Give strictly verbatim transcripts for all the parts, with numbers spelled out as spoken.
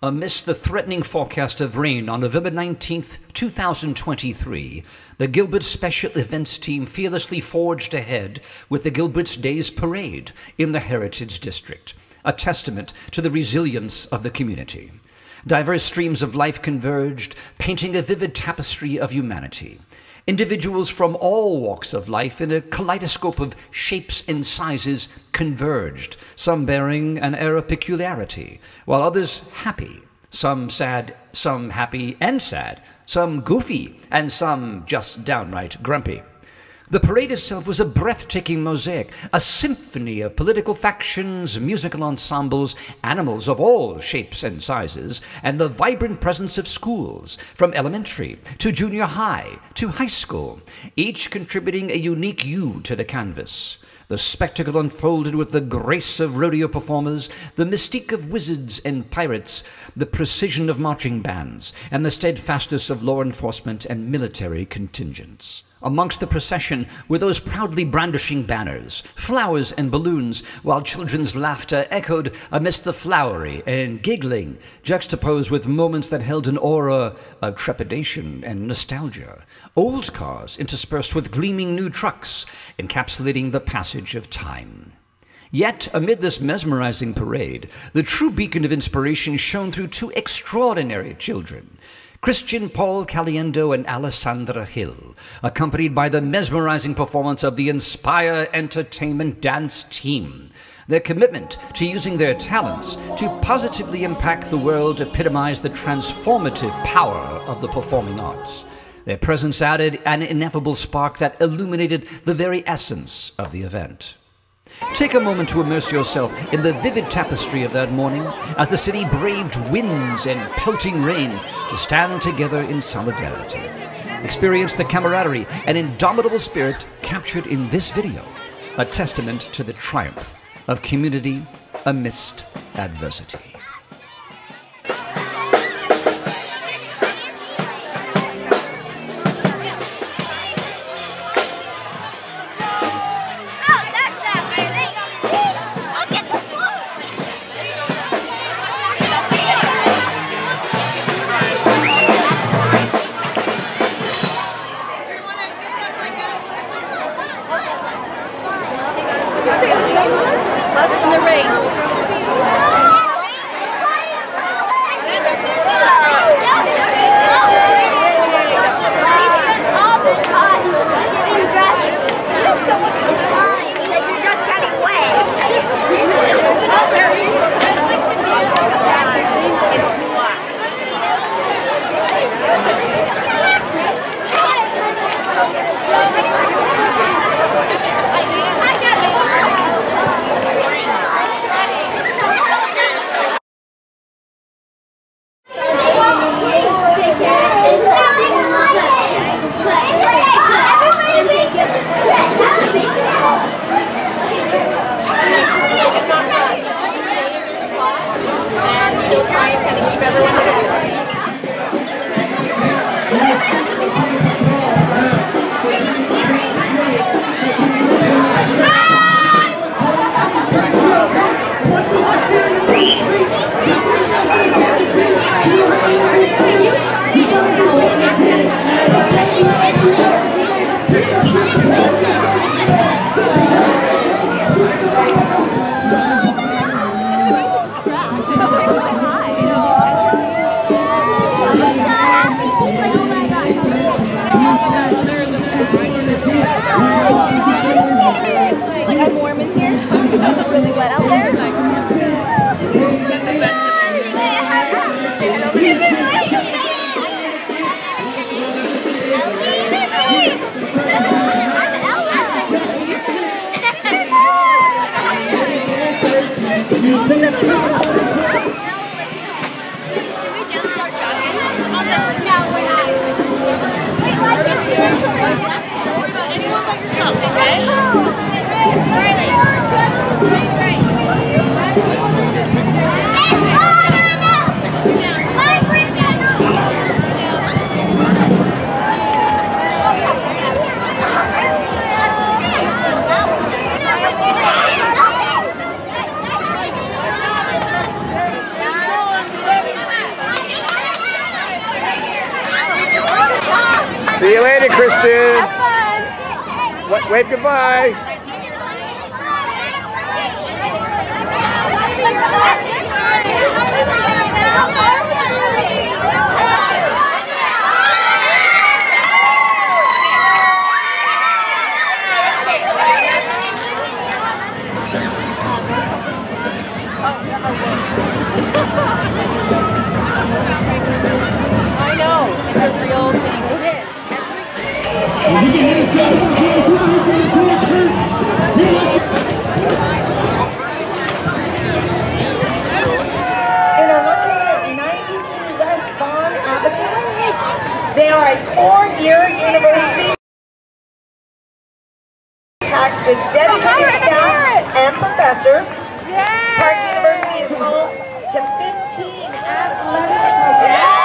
Amidst the threatening forecast of rain on November nineteenth, two thousand twenty-three, the Gilbert's Special Events team fearlessly forged ahead with the Gilbert's Days Parade in the Heritage District, a testament to the resilience of the community. Diverse streams of life converged, painting a vivid tapestry of humanity. Individuals from all walks of life in a kaleidoscope of shapes and sizes converged, some bearing an air of peculiarity, while others happy, some sad, some happy and sad, some goofy, and some just downright grumpy. The parade itself was a breathtaking mosaic, a symphony of political factions, musical ensembles, animals of all shapes and sizes, and the vibrant presence of schools, from elementary to junior high to high school, each contributing a unique hue to the canvas. The spectacle unfolded with the grace of rodeo performers, the mystique of wizards and pirates, the precision of marching bands, and the steadfastness of law enforcement and military contingents. Amongst the procession were those proudly brandishing banners, flowers and balloons, while children's laughter echoed amidst the flowery and giggling, juxtaposed with moments that held an aura of trepidation and nostalgia. Old cars interspersed with gleaming new trucks, encapsulating the passage of time. Yet, amid this mesmerizing parade, the true beacon of inspiration shone through two extraordinary children, Christian Paul Caliendo and Alessandra Hill, accompanied by the mesmerizing performance of the Inspire Entertainment dance team. Their commitment to using their talents to positively impact the world epitomized the transformative power of the performing arts. Their presence added an ineffable spark that illuminated the very essence of the event. Take a moment to immerse yourself in the vivid tapestry of that morning as the city braved winds and pelting rain to stand together in solidarity. Experience the camaraderie and indomitable spirit captured in this video, a testament to the triumph of community amidst adversity. Lost in the rain. She's like, I'm warm in here because it's really wet out there. See you later, Christian. Have fun. Wa- Wave goodbye. I know, it's a real thing. And are located at ninety-two West Vaughn Avenue. They are a four-year university packed with dedicated staff and professors. Park University is home to fifteen athletic programs.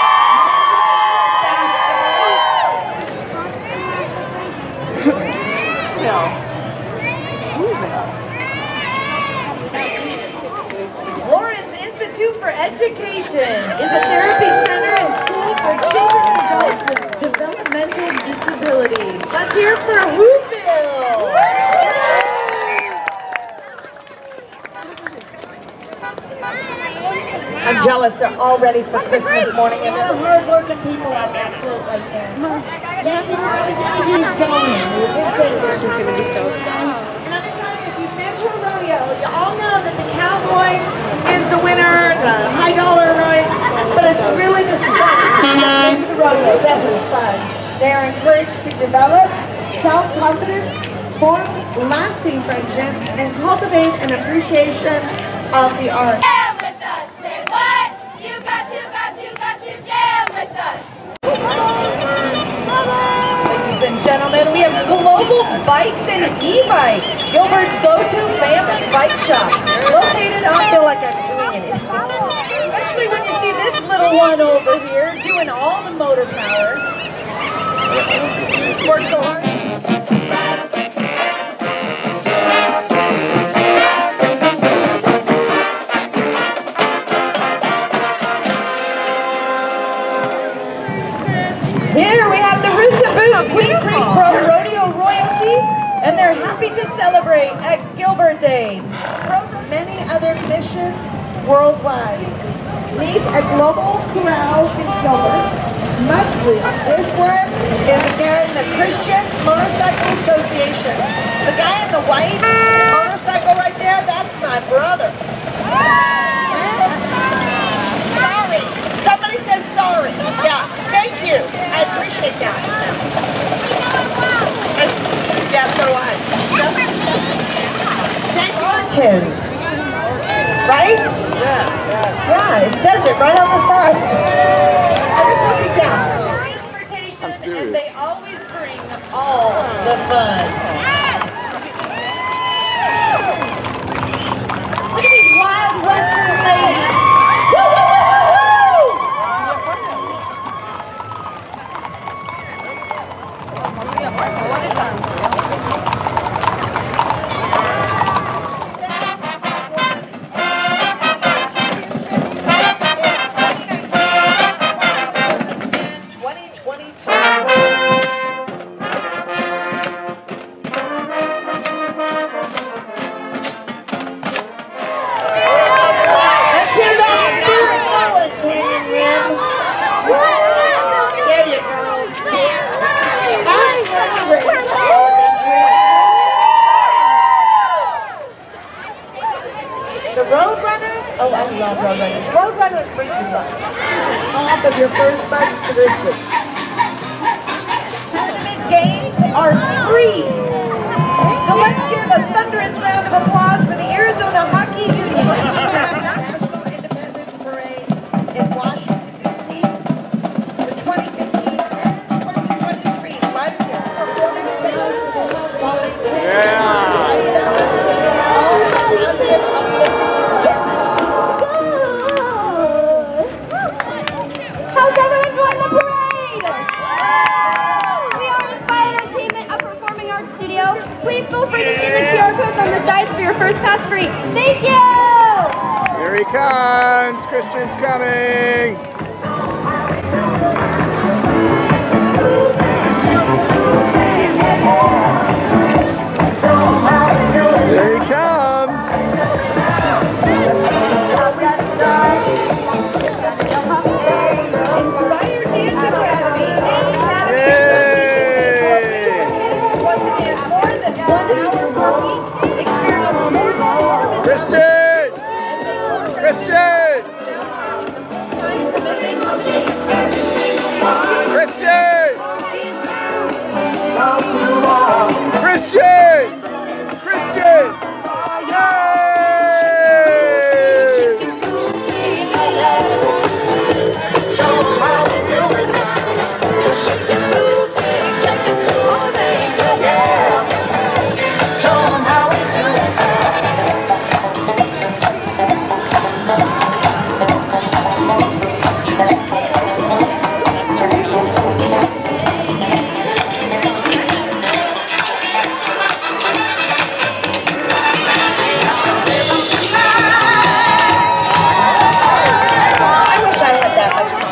Lawrence Institute for Education is a therapy center and school for children and adults with developmental disabilities. Let's hear it for Whoville! I'm jealous, they're all ready for Christmas morning, and they're hard-working people on that float right there. Yeah, keep everything's going. We appreciate it. And I'm going to tell you, if you've been to a rodeo, you all know that the cowboy is the winner, the high-dollar rights, but it's really the stuff that makes the rodeo desert fun. They are encouraged to develop self-confidence, form lasting friendships, and cultivate an appreciation of the arts. Jam with us. Say what? You got to, got to, got to jam with us. Ladies and gentlemen, we have Global Bikes and E-Bikes, Gilbert's go-to family bike shop, located I on feel like I'm doing it. especially when you see this little one over here doing all the motor power. Work so hard. Here we have the Roots and Boots Queen Creek Pro Rodeo Royalty, and they're happy to celebrate at Gilbert Days. From many other missions worldwide. Meet at Global Corral in Gilbert monthly. This one is again the Christian Motorcycle Association. The guy in the white motorcycle right there, that's my brother. Sorry. Somebody says sorry. Yeah, thank you. I appreciate that. And, yeah, so do I. Thank you. Right? Yeah, it says it right on the side. I just look it down. Transportation, and they always bring all the fun. Look at these wild western ladies. Woo, woo, woo, woo, woo! twenty twenty-two. Let's hear that spirit going, Canyon Rim. There you go. Ashland Elementary. The Roadrunners, oh, I love Roadrunners. Roadrunners bring you luck. Off of your first bucks to Richmond. Tournament games are free. So let's give a thunderous round of applause for the Arizona Hockey Union team that's not National Independence Parade in Washington, D C The twenty fifteen and twenty twenty-three Lifetime Performance Techniques following Yeah. all positive, uplifting environments. How's everyone doing the parade? We are Inspired Entertainment, a performing arts studio. Please feel free to scan the Q R codes on the sides for your first pass free. Thank you! Here he comes. Christian's coming. Here he comes. Inspired Dance Academy. Dance Academy is for kids who want to dance more than one hour per week, experience more performance. Christian! Christian! Christian! Christian! Christian! Yay! I wish I had that much money.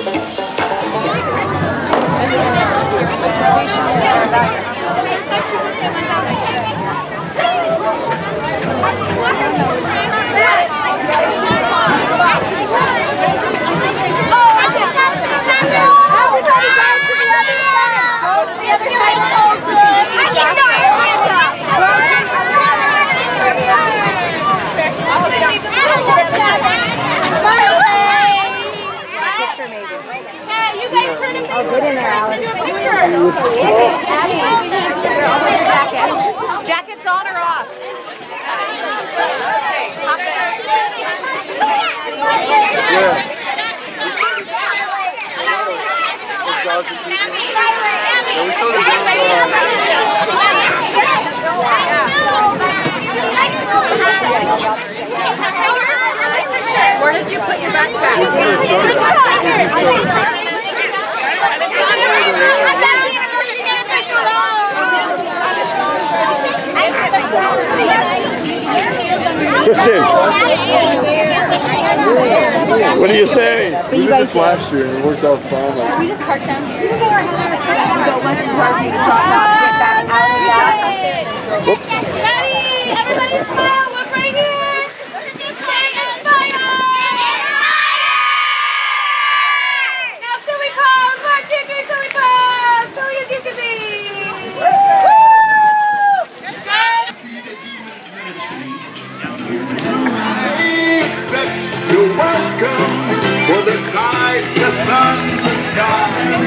Jackets on or off? Where did you put your backpack? Christian, what do you say? We did this last year and it worked out fine. We just parked down here. We go much farther to talk about get that out of that. Ready? Everybody smile. Look right here. Look at this thing. Inspire. Now silly pose. March Chicky, silly pose. Silly as you can be. Woo! See the demons never change. Except you're welcome for the tides, the sun, the sky.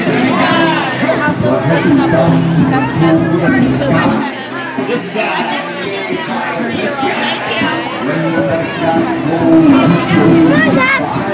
The sky. The sky.